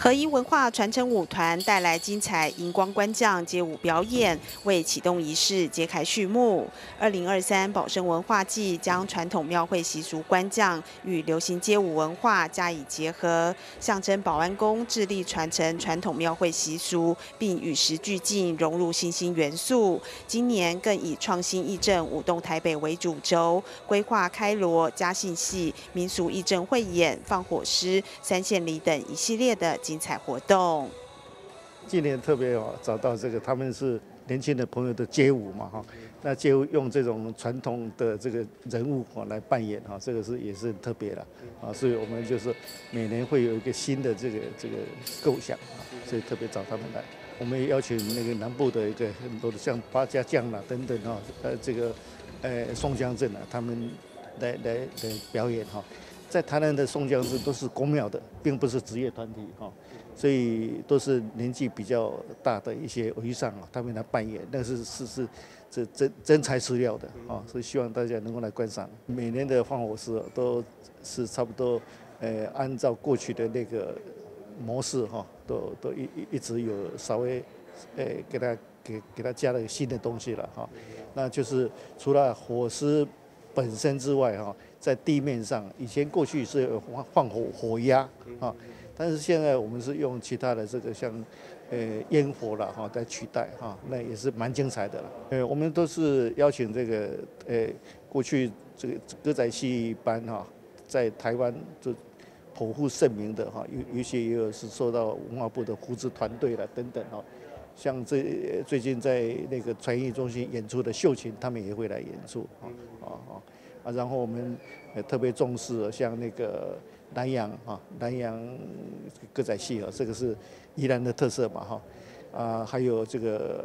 合一文化传承舞团带来精彩荧光官将街舞表演，为启动仪式揭开序幕。2023保生文化季将传统庙会习俗官将与流行街舞文化加以结合，象征保安宫致力传承传统庙会习俗，并与时俱进，融入新兴元素。今年更以创新义政舞动台北为主轴，规划开锣、嘉信戏、民俗义政汇演、放火狮、三线里等一系列的精彩活动。 今年特别找到这个，他们是年轻的朋友的街舞嘛哈，那街舞用这种传统的这个人物来扮演哈，这个也是很特别的啊，所以我们就是每年会有一个新的这个构想啊，所以特别找他们来。我们也邀请那个南部的一个很多的像八家将啦等等哈，宋江镇啊，他们来表演哈。在台南的宋江镇都是公庙的，并不是职业团体哈，所以都是年纪比较大的一些和尚啊，他们来扮演，那是真材实料的啊，所以希望大家能够来观赏。每年的放火狮都是差不多，按照过去的那个模式哈，都一直有稍微，给他加了新的东西了哈，那就是除了火狮本身之外哈，在地面上，以前过去是有放火鸦啊，但是现在我们是用其他的这个像烟火啦哈来取代哈，那也是蛮精彩的了。我们都是邀请这个过去这个歌仔戏班哈，在台湾就颇负盛名的哈，有些也有是受到文化部的扶持团队啦等等哈。像最近在那个传艺中心演出的秀琴，他们也会来演出然后我们特别重视像那个南洋歌仔戏这个是宜兰的特色嘛还有这个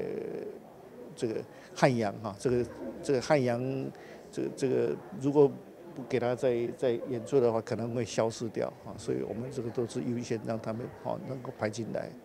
汉阳这个汉阳这个如果不给他再演出的话，可能会消失掉所以我们这个都是优先让他们能够排进来。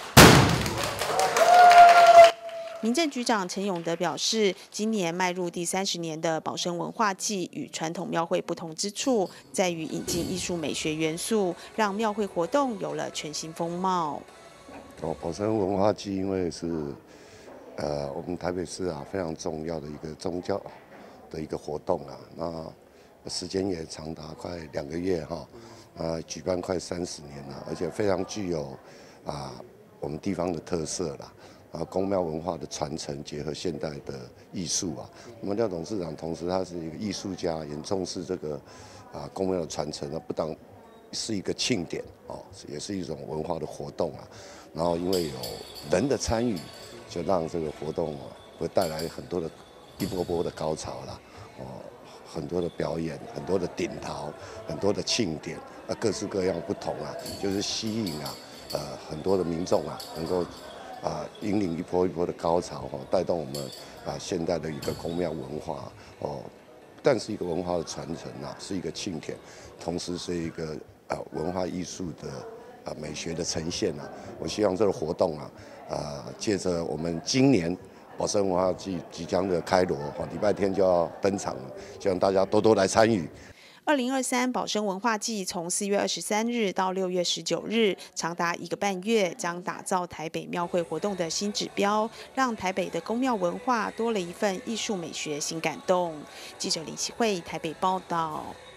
民政局长陈永德表示，今年迈入第30年的保生文化季，与传统庙会不同之处，在于引进艺术美学元素，让庙会活动有了全新风貌。 保生文化季因为是我们台北市非常重要的一个宗教的一个活动那时间也长达快2个月举办快30年了，而且非常具有我们地方的特色啦。宫庙文化的传承结合现代的艺术那么廖董事长同时他是一个艺术家，也重视这个宫庙的传承，不当是一个庆典也是一种文化的活动然后因为有人的参与，就让这个活动会带来很多的一波波的高潮啦很多的表演，很多的顶桃，很多的庆典各式各样不同就是吸引很多的民众能够引领一波一波的高潮带动我们现代的一个宫庙文化不但是一个文化的传承是一个庆典，同时是一个文化艺术的美学的呈现我希望这个活动借着我们今年保生文化季即将的开锣礼拜天就要登场了，希望大家多多来参与。 2023保生文化季从4月23日到6月19日，长达1个半月，将打造台北庙会活动的新指标，让台北的宫庙文化多了一份艺术美学新感动。记者林启慧台北报道。